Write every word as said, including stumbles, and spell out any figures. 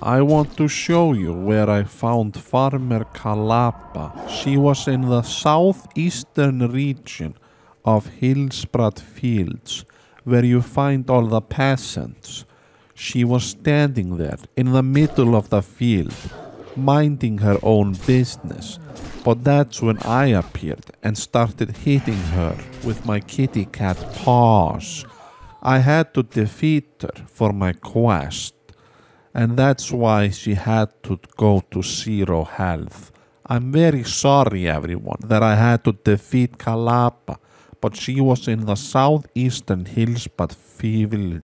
I want to show you where I found Farmer Kalaba. She was in the southeastern region of hillsbrad fields, where you find all the peasants. She was standing there in the middle of the field, minding her own business, but that's when I appeared and started hitting her with my kitty cat paws. I had to defeat her for my quest, and that's why she had to go to zero health. I'm very sorry, everyone, that I had to defeat Kalaba, but she was in the southeastern hillsbrad field